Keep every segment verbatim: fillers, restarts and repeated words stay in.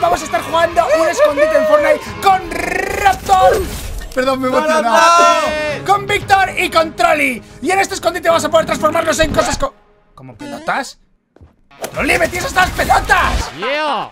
vamos a estar jugando un escondite en Fortnite con Raptor. Perdón, me he emocionado. Con Víctor y con Trolli. Y en este escondite vamos a poder transformarnos en cosas co ¿Como pelotas? ¡Trolli, me tienes estas pelotas! Yeah.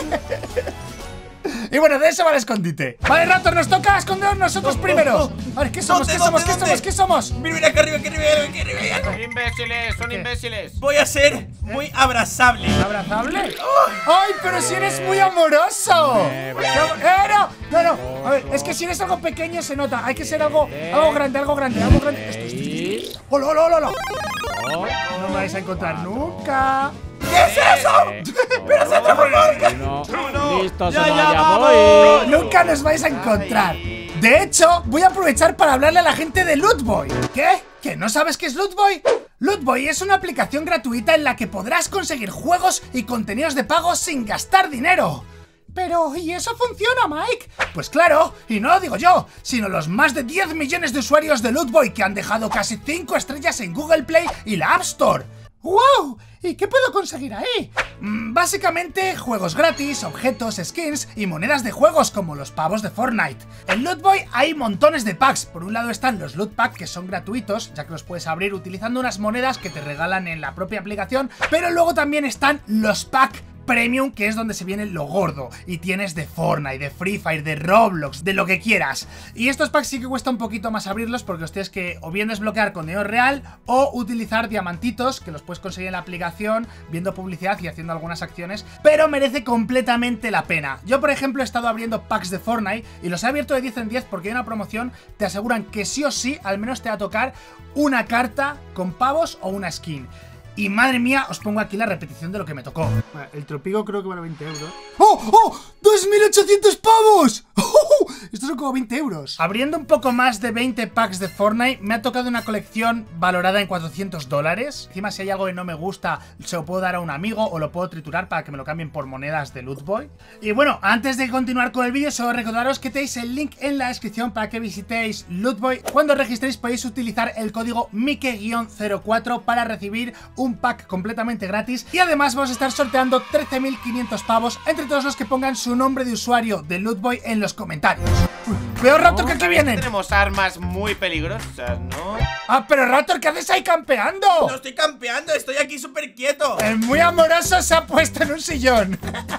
Y bueno, de eso va el escondite. Vale, Raptor, nos toca escondernos nosotros primero. A ver, ¿qué somos? ¿Qué somos? ¿Qué somos? ¿Qué somos? Mira, mira, acá arriba, acá arriba, acá arriba. Son imbéciles, son ¿Qué? imbéciles. Voy a ser muy abrazable. ¿Abrazable? ¡Ay, pero si eres muy amoroso! Eh, ¡Eh, no! No, no. A ver, es que si eres algo pequeño se nota. Hay que ser algo, algo grande, algo grande, algo grande. Esto, esto, esto. ¡Hola, hola, hola, hola! Oh, No me vais a encontrar nunca. ¿Qué es eso? ¡Pero se transformó! no. Listo, Ya, Sonaya, ya, ya vamos. voy. Nunca nos vais a encontrar. De hecho, voy a aprovechar para hablarle a la gente de Lootboy. ¿Qué? ¿Que no sabes qué es Lootboy? Lootboy es una aplicación gratuita en la que podrás conseguir juegos y contenidos de pago sin gastar dinero. Pero, ¿y eso funciona, Mike? Pues claro, y no lo digo yo, sino los más de diez millones de usuarios de Lootboy que han dejado casi cinco estrellas en Google Play y la App Store. ¡Wow! ¿Y qué puedo conseguir ahí? Mm, básicamente, juegos gratis, objetos, skins y monedas de juegos como los pavos de Fortnite. En Lootboy hay montones de packs. Por un lado están los Loot Packs, que son gratuitos, ya que los puedes abrir utilizando unas monedas que te regalan en la propia aplicación. Pero luego también están los packs Premium, que es donde se viene lo gordo. Y tienes de Fortnite, de Free Fire, de Roblox, de lo que quieras. Y estos packs sí que cuesta un poquito más abrirlos, porque os tienes que o bien desbloquear con dinero real o utilizar diamantitos, que los puedes conseguir en la aplicación viendo publicidad y haciendo algunas acciones. Pero merece completamente la pena. Yo, por ejemplo, he estado abriendo packs de Fortnite y los he abierto de diez en diez porque hay una promoción. Te aseguran que sí o sí al menos te va a tocar una carta con pavos o una skin. Y madre mía, os pongo aquí la repetición de lo que me tocó. El tropico creo que vale veinte euros. ¡Oh! ¡Oh! ¡dos mil ochocientos pavos! ¡Oh! Estos son como veinte euros. Abriendo un poco más de veinte packs de Fortnite, me ha tocado una colección valorada en cuatrocientos dólares. Encima, si hay algo que no me gusta, se lo puedo dar a un amigo o lo puedo triturar para que me lo cambien por monedas de Lootboy. Y bueno, antes de continuar con el vídeo, solo recordaros que tenéis el link en la descripción para que visitéis Lootboy. Cuando os registréis podéis utilizar el código Mike cero cuatro para recibir un un pack completamente gratis y además vamos a estar sorteando trece mil quinientos pavos entre todos los que pongan su nombre de usuario de Lootboy en los comentarios. Uy, veo Raptor, que aquí vienen. Tenemos armas muy peligrosas, ¿no? Ah, pero Raptor, ¿qué haces ahí campeando? No estoy campeando, estoy aquí súper quieto. El muy amoroso se ha puesto en un sillón.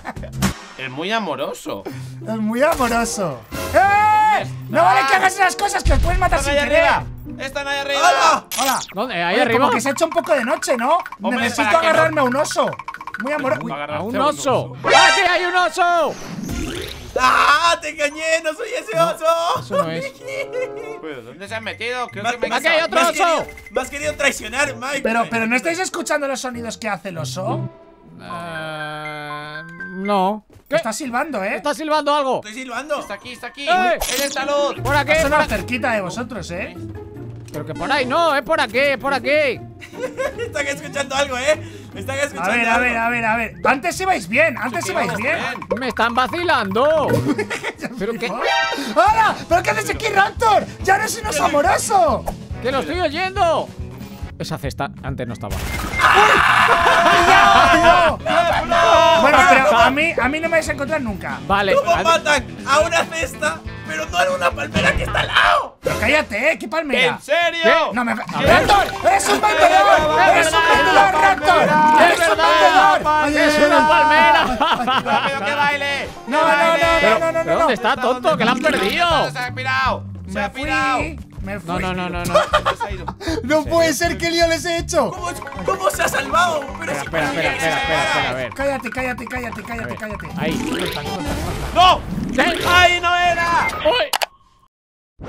El muy amoroso. El muy amoroso. ¡Eh! No vale que hagas esas cosas, que os pueden matar sin querer. Están ahí arriba. ¡Hola! Hola. ¿Dónde? Ahí Oye, arriba. como que se ha hecho un poco de noche, ¿no? Hombre, Necesito ¿para qué agarrarme no? a un oso. Muy amoroso. A un oso. ¡Aquí hay un oso! ¡Ah! ¡Te engañé! ¡No soy ese oso! Eso no es. Pues, ¿dónde se han metido? Creo Me- que me me- ¡Aquí hay otro me has oso! querido- Me has querido traicionar, Mike. Pero, pero ¿no estáis escuchando los sonidos que hace el oso? Eh, no. ¿Qué? Está silbando, ¿eh? ¿Está silbando algo? Estoy silbando. Está aquí, está aquí. ¡Eh! ¡En el salón! ¿Por aquí? Ha sonado por aquí. cerquita de vosotros, ¿eh? Pero que por ahí no, es por aquí, es por aquí. Están escuchando algo, ¿eh? Están escuchando A ver, a algo. ver, a ver, a ver. Antes ibais bien, antes Sí, ibais vamos bien. bien. Me están vacilando. ¿Pero qué? ¡Hola! ¿Pero qué haces aquí, Raptor? ¡Ya no es un oso amoroso! ¡Que lo estoy oyendo! Esa cesta antes no estaba. ¡No! Bueno, pero a mí, a mí no me vais a encontrar nunca. Vale. ¿Cómo ad- matan a una cesta, pero no en una palmera que está al lado? Pero cállate, ¿eh? ¿Qué palmera? ¿En serio? ¿Qué? No me... ver. ¡Raptor! ¡Eres un vendedor! ¡Eres un vendedor, Raptor! ¡Es ¡Eres un verdad! vendedor! ¡Es una palmera! ¡Rápido, que baile! No, no, no, Pero, no, no, no, ¿pero no. dónde está, tonto? ¡Que la han perdido! ¡Se ha pirado! ¡Se Me ha pirado! fui, me fui. No, no, no, no, no. ¿Dónde se ha ido? No puede ser, ¿qué lío les he hecho? ¿Cómo, cómo se ha salvado? Pero si Espera, espera, espera, espera, espera, a ver. Cállate, cállate, cállate, A cállate, ver. cállate. Ahí. Suelta, suelta, suelta. ¡No! ¿Qué? ¡Ahí no era! ¡Uy!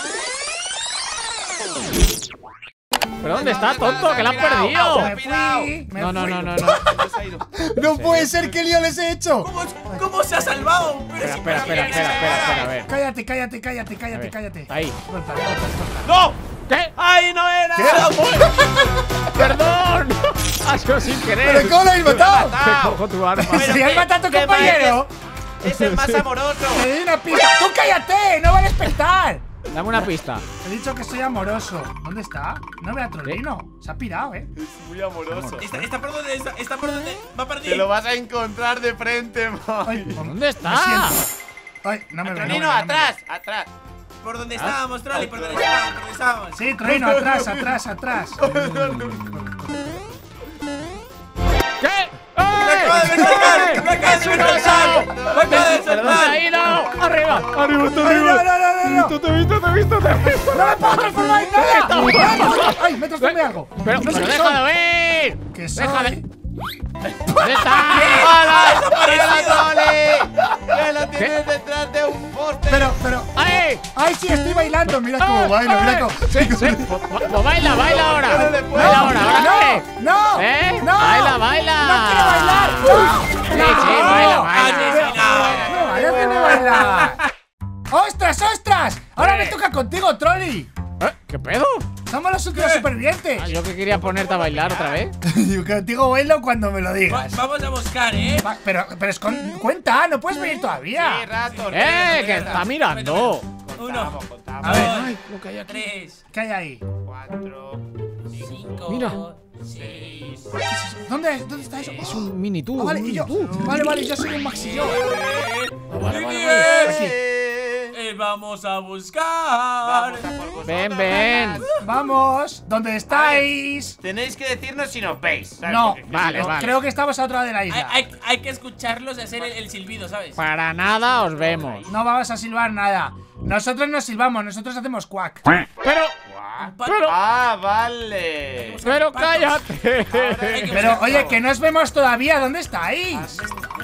¿Pero dónde está, tonto? ¡Que la han Me perdido! fui, me No, no, fui. no, no, no. ¿Dónde se ha ido? No puede ser, ¿qué lío les he hecho? ¿Cómo, cómo se ha salvado? Pero Espera, si espera, espera, espera, espera, espera, a ver. Cállate, cállate, cállate, A cállate, ver. cállate. Ahí. Suelta, suelta, suelta. ¡No! ¿Qué? ¡Ahí no era! ¿Qué? ¡Perdón! ¡Ha sido sin querer! ¿Pero cómo lo habéis matado? Te cojo tu arma. Pero ¿Se has qué- matado a tu qué compañero? Es el más amoroso. Te doy una pista. ¡Tú cállate! ¡No vale a despertar! Dame una pista. He dicho que soy amoroso. ¿Dónde está? No veo a Trollino. Se ha pirado, ¿eh? Es muy amoroso. ¿Está, está por dónde? Está, está por dónde? Va para ti. Te lo vas a encontrar de frente, Ay, Mike. ¿Dónde me está? siento. Ay, no me ve. no me ve, Tronino, no me ve. atrás, atrás. Por donde estábamos, Trolli. Por donde estábamos. Por donde estábamos. Sí, Trollino, atrás, atrás, atrás. ¿Qué? ¡Me acaba de soltar! ¡Me acaba de soltar! ¡Me acaba de ¿Pero dónde se ha soltar! ido? ¡Arriba! ¡Arriba, está Ay, no, arriba! no, no, no, no. Te he visto, te he visto, te he visto. ¡No me puedo transformar en nada! ¡Ay, me transformé algo! Pero, No sé pero qué deja soy. de ver. ¿Qué Deja soy? de... ¿Dónde está? ¡Hola! ¡Trolli! ¡Que lo tienes detrás de un poste! Pero, pero. ¡Ay! ¡Ay, sí, estoy bailando! Mira cómo bailo, mira cómo. Sí, sí. Pues, pues baila, baila ahora. No le puedo. Baila ahora, ahora qué. ¡No! ¿Eh? ¡No! Baila, baila. ¡No quiero bailar! ¡No! Sí, sí, baila, baila. ¡No, déjame bailar! ¡Ostras, ostras! Ahora me toca contigo, Trolli. ¿Eh? ¿Qué pedo? Somos los últimos supervivientes. Ah, yo que quería ponerte a bailar otra vez. Yo contigo bailo cuando me lo Va- digas. Vamos a buscar, ¿eh? Va, pero, pero es con... cuenta, no puedes venir Sí, todavía. rato. ¡Eh! Que está mirando. Uno. Contamos, A ver. Ay, lo que hay aquí. Tres. ¿Qué hay ahí? cuatro, Cinco. Mira. Seis. ¿Dónde, ¿Dónde está eso? Es un mini tú. Ah, vale, un y mini yo. tú. Vale, vale, yo soy un maxi yo. Vale, vale, Muy vale. bien. Aquí. Eh, vamos a buscar. Vamos a por vosotros, Ven, ven. ganas. Vamos, ¿dónde estáis? Tenéis que decirnos si nos veis. ¿sabes? No, Porque- Vale, no, vale. creo que estamos a otra de la Hay, isla. hay, hay que escucharlos y hacer el, el silbido, ¿sabes? Para nada os vemos. No vamos a silbar nada. Nosotros no silbamos, nosotros hacemos quack. Pero, Guau. pero, Ah, vale. pero cállate. Pero, oye, que no os vemos todavía. ¿Dónde estáis?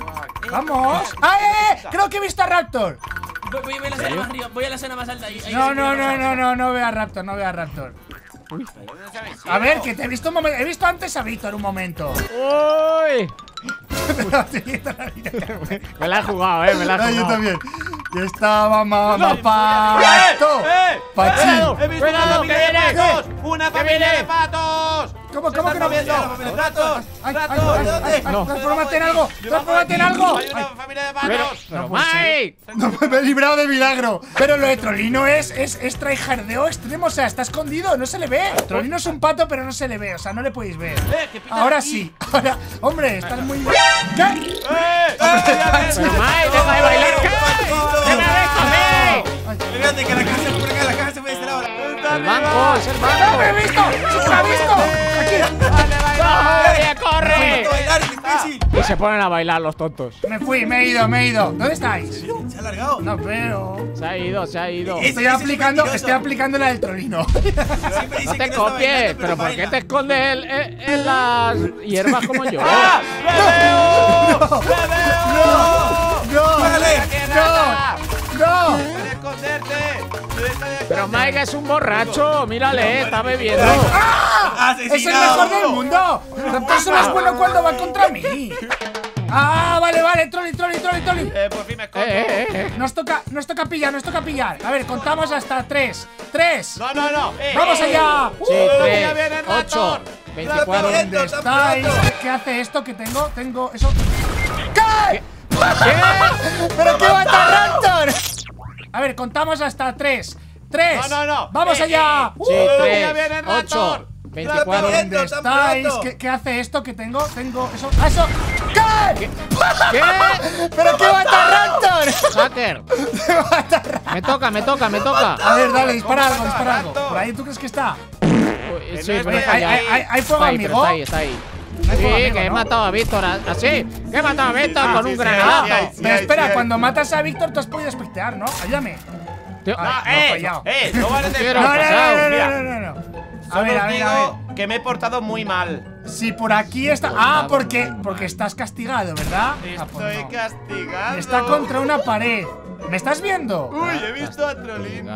Vamos. ¡Ah, eh, eh! Creo que he visto a Raptor. Voy, voy, voy a la zona más arriba. Voy a la zona más alta. Ahí, ahí No, sí no, que no, vamos no, no, no veo a Raptor, no veo a Raptor. ¿Dónde se habéis ido? A ver, que te he visto un momento. He visto antes a Víctor un momento. Uy. Pero te he visto la vida. Me la he jugado, eh, me la he Ah, jugado. yo también. Yo estaba mamá ¡Eh! pato. ¡Eh! Pachín. Cuidado. ¡He visto una Cuidado, familia que de viene. patos! ¡Una Que familia viene. de patos! ¿Cómo, ¡Se cómo están que no? moviendo! No. ¡Ratos! Ay, ay, ¡Ratos! ay, ¿Dónde? ay, No. transfórmate en algo. Yo Transfórmate en bajo algo. aquí. ¡Hay una Ay, familia de Pero, patos! pero No puede ser. Mike. no me he librado de milagro. Pero lo de Trollino es, es, es tryhardeo extremo. O sea, está escondido, no se le ve. Trollino es un pato, pero no se le ve. O sea, no le podéis ver. ¡Eh! ¿Qué pita Ahora aquí? sí. Ahora, hombre, estás muy. ¿Qué? ¡Eh! Pero Mike, deja de bailar. ¿Qué? ¡Que me déjame! Fíjate que la caja se por acá, la caja se puede estar ahora. El banco, es el banco. ¡No me he visto! ¡Se me ha visto! Aquí. ¡Corre, corre! Bailar es difícil. Y se ponen a bailar los tontos. Me fui, me he ido, me he ido. ¿Dónde estáis? Se ha alargado. No veo. Se ha ido, se ha ido. Es- Estoy ese es aplicando, mentiroso. estoy aplicando la del Trollino. Siempre No dice te que copies, está bailando, pero ¿por qué baila. te escondes en, en- en las hierbas como yo? ¡Ah! ¡Le veo! ¡Le veo! ¡No! Pégale. ¡No! ¡No! ¡Puedes esconderte! ¡Puedes Pero Mike es un borracho, mírale, está bebiendo. ¡Ah! ¡Es el mejor del mundo! Raptor solo es bueno cuando va contra mí. ¡Ah! Vale, vale, Trolli, Trolli, Trolli, Trolli. Eh, por fin me escondo. Eh, eh, eh. Nos toca, nos toca pillar, nos toca pillar. A ver, contamos hasta tres. ¡Tres! No, no, no. Eh, ¡Vamos eh, allá! Sí, ¡Uh! tres, ya viene el ocho, ratón. veinticuatro. Ratón. ¿Dónde Está estáis? pronto. ¿Qué, qué hace esto que tengo? Tengo eso. ¿Qué? ¿Qué? ¿Pero qué mata Raptor? A ver, contamos hasta tres. ¡Tres! No, no, no. ¡Vamos Eh, allá! eh. ¡Uh! Sí, ya tres, viene el ocho, ratón. veinticuatro. Ratón. ¿Dónde Tan estáis? pronto. ¿Qué, qué hace esto que tengo? Tengo eso. ¡Ah, eso! ¿Qué? ¿Qué? ¿Pero qué mata Raptor? Hacker. Me toca, me toca, me toca. A ver, dale, dispara algo, ¿Cómo mata dispara a algo. Raptor? ¿Por ahí tú crees que está? Uy, Sí, no pero es está ¿Hay, allá. hay, hay, hay fuego, Está ahí, pero amigo? está ahí, está ahí. No hay Sí, fuego, amigo, que he ¿no? matado a Víctor a- así. Que he matado a Víctor sí, con sí, un sí, granadazo. sí, sí, sí. Pero espera, sí. cuando matas a Víctor, tú has podido espectear, ¿no? Ayúdame. Tío, Ay, No, no, he eh, fallado. eh, no vale de Quiero- No, broma. no, pasado? no, no, Mira, no, no, no. A solo ver, a os ver, a digo ver. que me he portado muy mal. Si por aquí está. Ah, porque, porque estás castigado, ¿verdad? Ah, pues Estoy no. castigado. Está contra una pared. ¿Me estás viendo? Uy, he visto a Trolino.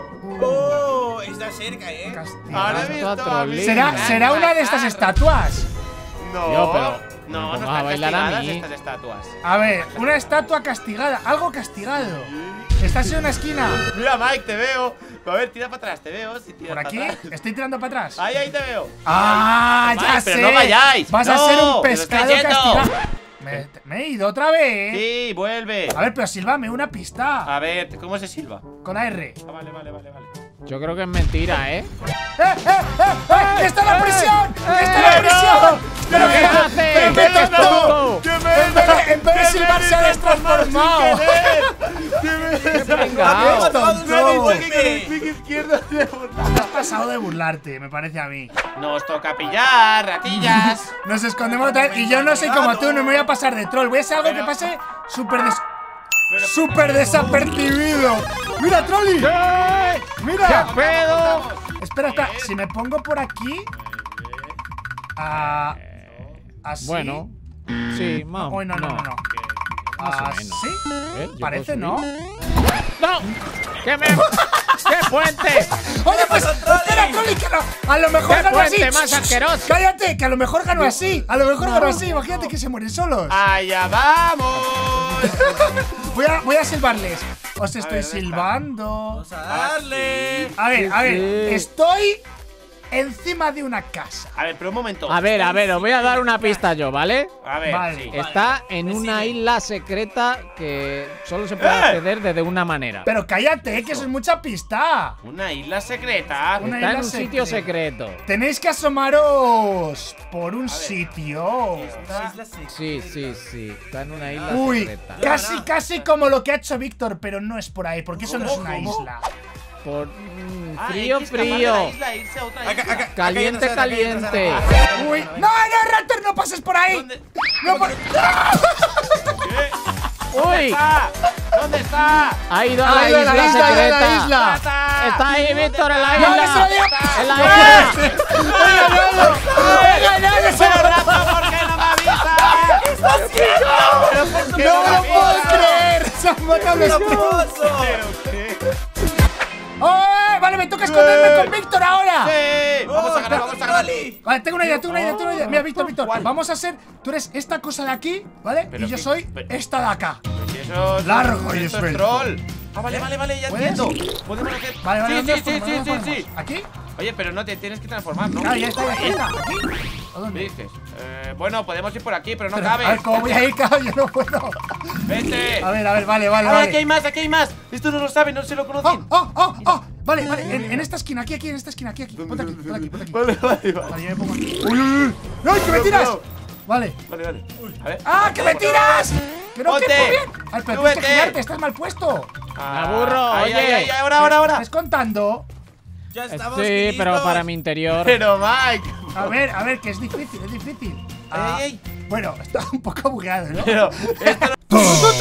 Oh, está cerca, eh. Castigado. Ahora he Está visto a Trolino. ¿Será, ¿Será una de estas estatuas? No, Tío, pero- no, no ¿cómo va a están bailar a castigadas mí? estas estatuas. A ver, una estatua castigada. Algo castigado. Estás en una esquina. Mira, Mike, te veo. A ver, tira para atrás, te veo. Si tiras ¿Por aquí? para atrás. Estoy tirando para atrás. Ahí, ahí te veo. ¡Ah, Mike, ya pero sé! no vayáis. Vas a No, ser un que lo pescado estáis yendo. castigado. Me, me he ido otra vez. Sí, vuelve. A ver, pero sílvame una pista. A ver, ¿cómo se silba? Con la R. Ah, vale, vale, vale, vale. Yo creo que es mentira, ¿eh? ¡Eh, eh, eh! eh! ¡Está la prisión! ¡Está la prisión! ¿Pero qué qué hace? ¡Pero ¿Qué qué es tonto! tonto? En vez de, en vez de silbar se ha destransformado. Pringao. ¡Qué tonto! clic izquierdo. Te has pasado de burlarte, me parece a mí. Nos toca pillar, ratillas. Nos escondemos otra vez. Y yo no soy como tú, no me voy a pasar de troll. Voy a hacer algo que pase súper des... súper desapercibido. ¡Mira, Trolli! ¡Mira! ¿Qué pedo? Espera, espera. Si me pongo por aquí. Ah, así. Bueno, sí, más. Oh, no, no, no, no. Más o Así. menos. ¿Eh? ¿Yo Parece, puedo ¿no? subir? ¡No! ¡Que me... ¡Qué puente! Oye, pues, espera, Trolli, que no. A lo mejor ¡Qué gano así. puente más asqueroso! Cállate, que a lo mejor gano así. A lo mejor gano así. Imagínate que se mueren solos. ¡Allá vamos! Voy a, voy a silbarles. Os estoy ver, ¿dónde está? silbando. Vamos a darle. A ver, a ver. Sí. Estoy encima de una casa. A ver, pero un momento. A ver, a ver, os voy a dar una pista yo, ¿vale? A ver, Vale. sí. Está en una isla secreta que solo se puede acceder desde una manera. Pero cállate, que eso es mucha pista. Una isla secreta. Una Está en isla un sitio secreta. secreto. Tenéis que asomaros por un sitio. Sí, sí, sí. Está en una isla Uy, secreta. casi, casi como lo que ha hecho Víctor, pero no es por ahí, porque eso no es una isla. Por mm, Ah, hay frío, que escapar de frío. la isla e irse a otra Acá, isla. acá, Caliente, acá hay otra caliente. sala, acá hay otra sala. Uy, no, no, Raptor, no pases por ahí. ¿Dónde? No, por... ¿Qué? ¡Uy! está? ¿Dónde está? Ha ido a Ha la ido a isla la isla, ha ido a la secreta. isla. Está ahí, Víctor, en la No, no se lo isla. digo. En la isla. ¡He ganado! ¡He ganado! Pero Rafa, ¿por qué no me avisas? ¿Qué estás haciendo? ¿Pero por qué ¡No me lo puedo avisas? creer! ¡Se han matado los ¡Famoso! ¡Oh! Vale, me toca esconderme con Víctor ahora. Sí, vamos a ganar, ¡Oh, vamos a ganar. Trolli! Vale, tengo una idea, tengo una idea, tengo una idea. Mira, Víctor, Víctor, ¿Cuál? vamos a ser. Tú eres esta cosa de aquí, ¿vale? Pero Y yo qué- soy pero- esta de acá. Si eso es- Largo y esto es esbelto. troll. Ah, vale, vale, vale, ya ¿Puedes? entiendo. Podemos hacer. Vale, vale, Sí, ¿dónde sí, sí, nos sí, ponemos? sí, ¿Dónde sí. nos ponemos? ¿Aquí? Oye, pero no te tienes que transformar, ¿no? Claro, ya está, ya está. ¿Aquí? ¿A ¿Qué dónde? dices? Eh, bueno, podemos ir por aquí, pero no Pero, cabe. a ver, ¿cómo voy a ir? Claro, yo no puedo. Vete. A ver, a ver, vale, vale, Ah, aquí hay vale. más, aquí hay más. Esto no lo saben, no se lo ¡Oh, conocen. oh, oh, oh! Vale, vale, en, en esta esquina, aquí, aquí, en esta esquina, aquí, aquí. Ponte aquí, ponte aquí, ponte aquí. Vale, vale, vale. Vale, yo me pongo aquí. ¡Uy, uy, uy! ¡No, que me tiras! Vale. Vale, vale. A ver. ¡Ah, que me tiras! ¡Que no, que Ponte. muy bien! ¡Ay, pero tienes que Súbete. girarte! ¡Estás mal puesto! Ah, aburro, ahí, oye. ahí, ahí, ahora, ahora, ahora. ¿Estás contando? Ya estamos Sí, pero listos. para mi interior. Pero Mike. A ver, a ver, que es difícil, es difícil. Ah, Ay, bueno, está un poco bugueado, ¿no? Pero esto no.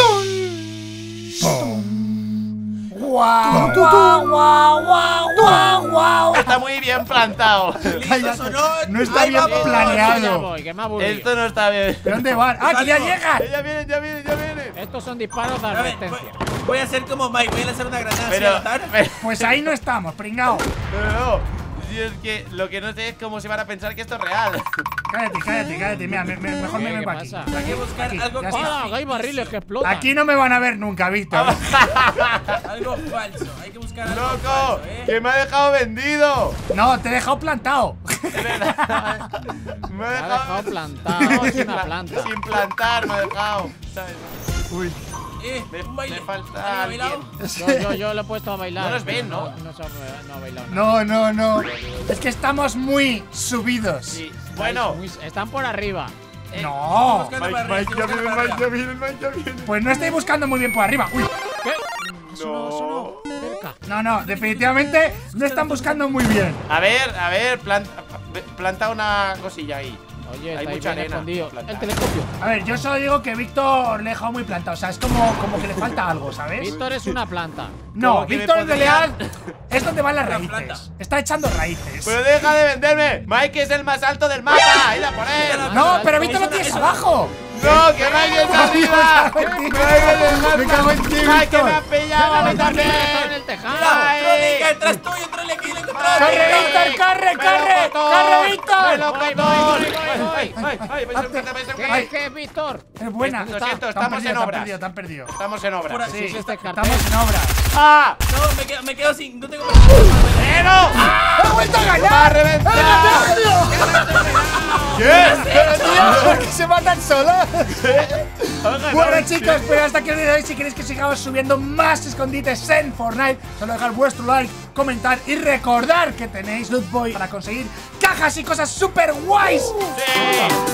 ¡Guau, guau, guau, guau, guau, guau! Está muy bien plantado. ¿Listos o no? No está Ahí bien vamos. planeado. Ya voy, que me aburrí. Esto no está bien. ¿De dónde van? ¡Ah, que ya llegan! Ya vienen, ya vienen, ya vienen. Estos son disparos de A ver, voy, advertencia. voy a hacer como Mike, voy a lanzar una granada así Pero, al azar. pero, Pues ahí no estamos, pringao. pero no. Si es que lo que no sé es cómo se van a pensar que esto es real. Cállate, cállate, cállate. Mira, me- me- mejor me ¿Qué ven para aquí. pasa? Hay que buscar Aquí, algo ya está. ¡Ah, falso. hay barriles que explotan! Aquí no me van a ver nunca, Víctor. Algo falso. Hay que buscar algo ¡Loco! falso, ¿eh? ¡Que me ha dejado vendido! No, te he dejado plantado. De verdad. Me Me ha dejado plantado, es una planta. Sin plantar me ha dejado. ¿Sabes? Uy. Eh, Me, un baile. me falta ¿Alguien ha alguien. bailado? Yo, yo, yo lo he puesto a bailar. No los ven, pero ¿no? No, se ha- no ha bailado nada. No, no, no. Es que estamos muy subidos. Sí. Bueno. Muy- Están por arriba. eh, No. Buscando Mike, para arriba, Mike, ya buscando vienen, para Mike, ya arriba. vienen, Mike, ya vienen. Pues no estoy buscando muy bien por arriba. Uy. ¿Qué? No. Cerca. No, no, definitivamente no están buscando muy bien. A ver, a ver, planta, planta una cosilla ahí. Oye, Hay está ahí mucha bien arena. escondido. Plantar. El telescopio. A ver, yo solo digo que Víctor le he dejado muy plantado. O sea, es como, como que le falta algo, ¿sabes? Víctor es una planta. No, Como que me Víctor en podría- realidad es donde van las Una raíces. planta. Está echando raíces. Pero deja de venderme. Mike es el más alto del mapa. ¡Id a por él! No, pero Eso Víctor lo no- tienes eso- abajo. ¡No, que Mike está arriba! Me cago en ti. ¡Mike es el más Me cago en ti, Mike, que Víctor. me ha pillado a mí también! Está en el tejado. Mira, Ay. Trolli, que detrás tuyo, Trolli, aquí lo he encontrado. ¡Corre, Trolli. Víctor, corre, ¡Me corre! lo cotó! ¡Corre, ¡Me Víctor! lo Voy, cotó! voy, voy, ¡Ay, voy, ay, ay! ay, vais a un cata, vais a un cata. ¿Qué, qué, Víctor? Es buena. Lo siento, Te han estamos perdido, en te han obras. perdido, te han perdido. Estamos en obra. Por aquí. Sí, es este cartel. estamos en obras. ¡Ah! No, me quedo, me quedo sin. No tengo. ¡Pero! ¡He vuelto a ganar! ¡Va a reventar! ¡He ganado! Pero tío, que se matan solos. Bueno chicos, pues hasta aquí el vídeo de hoy. Si queréis que sigamos subiendo más escondites en Fortnite, solo dejar vuestro like, comentar y recordar que tenéis Loot Boy para conseguir cajas y cosas super guays. Sí.